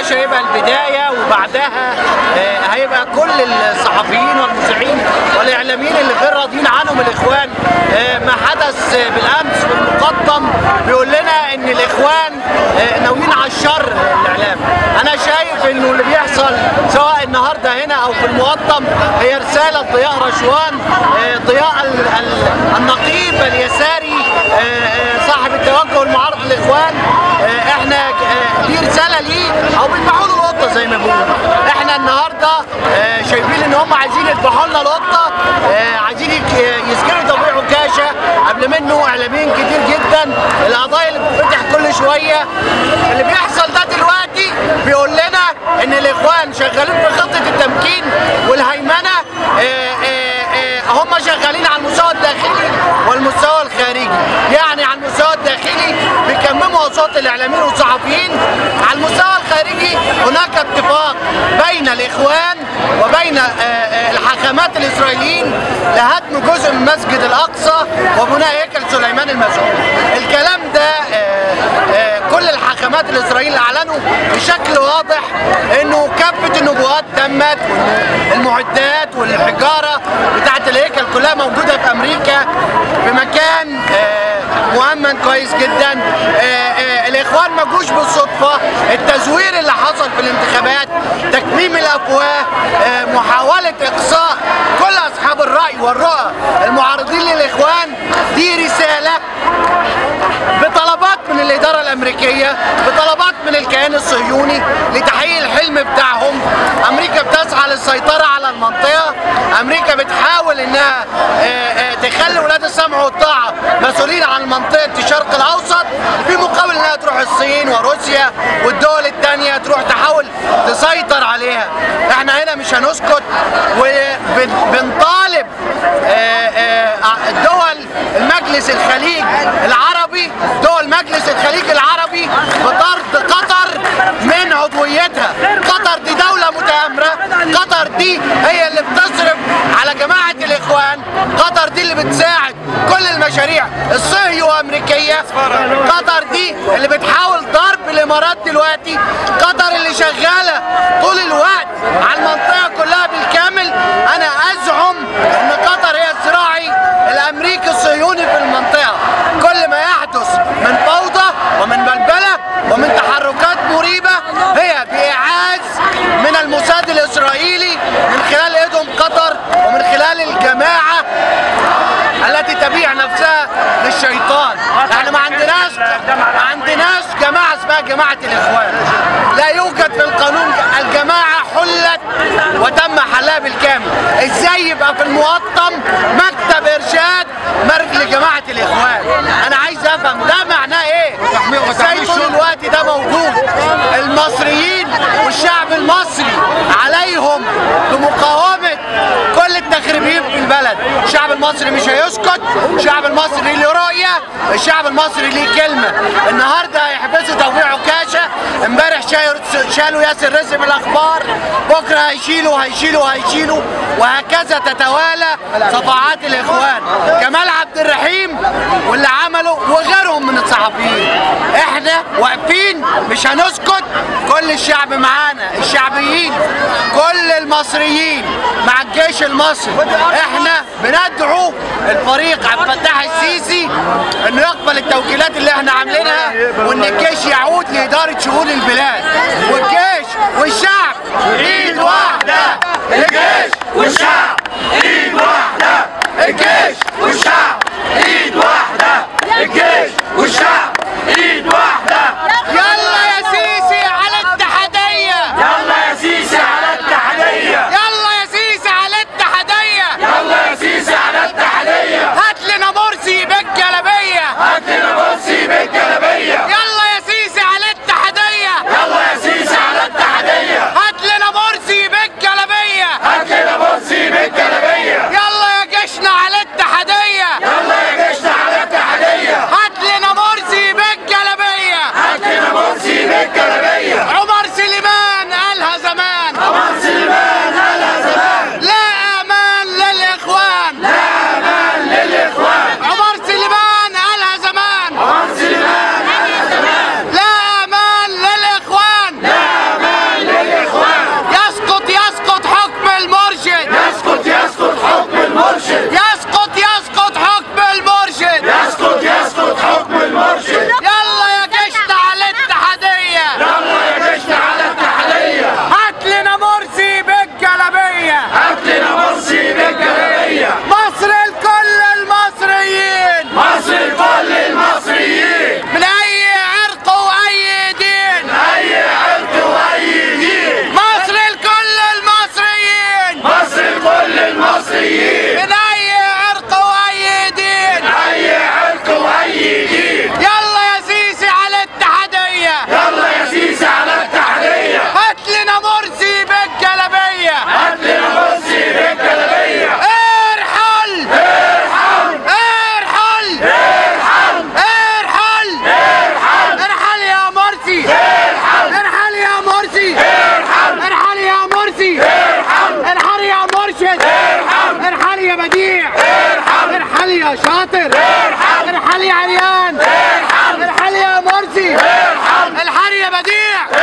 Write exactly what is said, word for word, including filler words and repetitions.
مش هيبقى البدايه وبعدها هيبقى كل الصحفيين والمذيعين والاعلاميين اللي غير راضيين عنهم الاخوان. ما حدث بالامس في المقدم بيقول لنا ان الاخوان ناويين على الشر الاعلام. انا شايف انه اللي بيحصل سواء النهارده هنا او في المقدم هي رساله ضياء رشوان، ضياء النقيب اليساري صاحب التوجه المعارض للاخوان. احنا دي رساله ليه او بيذبحوا له القطه زي ما بيقولوا. احنا النهارده شايفين ان هم عايزين يذبحوا لنا القطه، عايزين يسجنوا توفيق عكاشه، قبل منه اعلاميين كتير جدا. القضايا اللي بتفتح كل شويه، اللي بيحصل ده دلوقتي بيقول لنا ان الاخوان شغالين في خطه التمكين والهيمنه. هم شغالين على المستوى الداخلي والمستوى الخارجي. يعني على المستوى الداخلي بيكمموا اصوات الاعلاميين والصحفيين، على المستوى الخارجي هناك اتفاق بين الاخوان وبين الحاكمات الاسرائيليين لهدم جزء من مسجد الاقصى وبناء هيكل سليمان المسعود. الكلام ده كل الحاكمات الاسرائيليين اعلنوا بشكل واضح انه كافه النبوءات تمت، المعدات والحجاره بتاعت الهيكل كلها موجوده في امريكا في مكان مؤمن كويس جدا. الاخوان ما جوش بالصدفه. التزوير اللي حصل في الانتخابات، تكميم الافواه، محاوله اقصاء كل اصحاب الراي والرؤى المعارضين للاخوان، دي رساله بطلبات من الاداره الامريكيه، بطلبات من الكيان الصهيوني لتحقيق الحلم بتاعهم. امريكا بتسعى للسيطره على المنطقه، امريكا بتحاول انها تخلي ولاد السمع والطاعه مسؤولين عن منطقه الشرق الاوسط، في مقابل انها تروح الصين وروسيا والدول الثانيه تروح تحاول تسيطر عليها. احنا هنا مش هنسكت، وبنطالب دول المجلس الخليج العربي، دول مجلس الخليج العربي بطرد قطر من عضويتها. قطر دي دولة متآمرة، قطر دي هي اللي بتصرف على جماعة الإخوان، قطر دي اللي بتساعد كل المشاريع الصهيونية وأمريكية، قطر دي اللي بتحاول ضرب الإمارات دلوقتي، قطر اللي شغالة طول الوقت على المنطقة كلها بالكامل. أنا أزعم إن قطر هي الذراعي الأمريكي الصهيوني في المنطقة. كل ما يحدث من فوضى ومن بلبلة ومن تحركات مريبة هي بإعاز من الموساد الإسرائيلي من خلال ايدهم قطر ومن خلال الجماعة التي تبيع نفسها للشيطان. احنا ما عندناش ما عندناش جماعة اسمها جماعة الإخوان. لا يوجد في القانون الجماعة حلت وتم حلها بالكامل. ازاي يبقى في المقطم مكتب ارشاد مرج لجماعة الإخوان؟ انا عايز افهم ده معناه ايه؟ ازاي طول الوقت ده موجود؟ المصريين والشعب المصري عليهم بمقاومة كل التخريبين في البلد. الشعب المصري مش هيسكت، الشعب المصري ليه رؤية، الشعب المصري ليه كلمة. النهارده هيحبسوا توفيق عكاشة، امبارح شالوا ياسر رزق بالاخبار، بكره هيشيلوا هيشيلوا هيشيلوا وهكذا تتوالى صفعات الاخوان. كمال عبد الرحيم واللي عمله وغيرهم من الصحفيين. احنا واقفين مش هنسكت، كل الشعب معانا، الشعبيين كل المصريين مع الجيش المصري. احنا بندعو الفريق عبد الفتاح السيسي انه يقبل التوكيلات اللي احنا عاملينها، وان الجيش يعود لاداره شؤون البلاد. والجيش والشعب ايد واحده، الجيش والشعب ايد واحده، الجيش والشعب ايد واحده، الجيش والشعب ايد واحده. يلا يا سيسي على الاتحاديه، يلا يا سيسي على الاتحاديه، يلا يا سيسي على الاتحاديه، يلا يا سيسي على الاتحاديه. هات لنا مرسي بالجلابيه، هات لنا مرسي بالجلابيه. يلا يا سيسي على الاتحاديه، يلا يا سيسي على الاتحاديه. هات لنا مرسي بالجلابيه، هات لنا مرسي بالجلابيه. يلا يا جيشنا على الاتحاديه، بديع